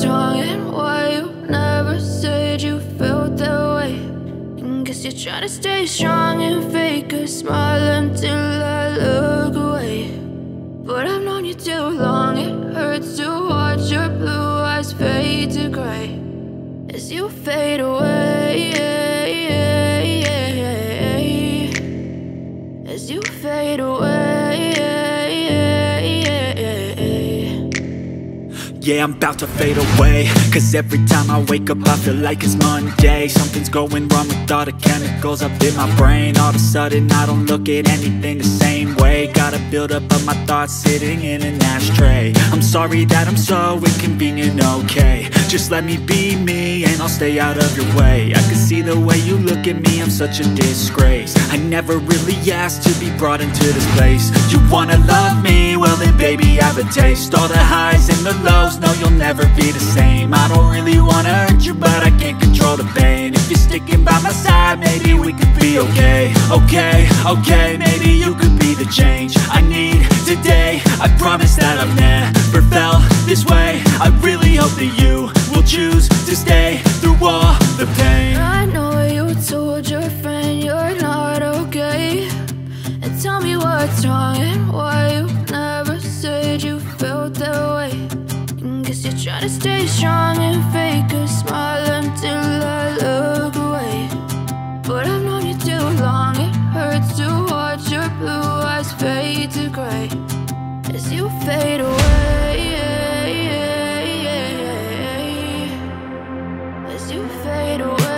wrong and why you never said you felt that way. And guess you're trying to stay strong and fake a smile until I look away. But I've known you too long, it hurts to watch your blue eyes fade to gray as you fade away, as you fade away. Yeah, I'm about to fade away, cause every time I wake up I feel like it's Monday. Something's going wrong with all the chemicals up in my brain. All of a sudden I don't look at anything the same way. Gotta build up of my thoughts sitting in an ashtray. I'm sorry that I'm so inconvenient, okay. Just let me be me and I'll stay out of your way. I can see the way you look at me, I'm such a disgrace. I never really asked to be brought into this place. You wanna love me? Well then baby, have a taste. All the highs and the lows, no, you'll never be the same. I don't really wanna hurt you, but I can't control the pain. If you're sticking by my side, maybe we could be okay. Okay, maybe you could be the change I need today. I promise that I've never felt this way. I really hope that you will choose to stay through all the pain. I know you told your friend you're not okay, and tell me what's wrong and why you never said you felt that way. Guess you're trying to stay strong and fake a smile until I look away. But I've known you too long, it hurts to watch your blue eyes fade to gray as you fade away, as you fade away.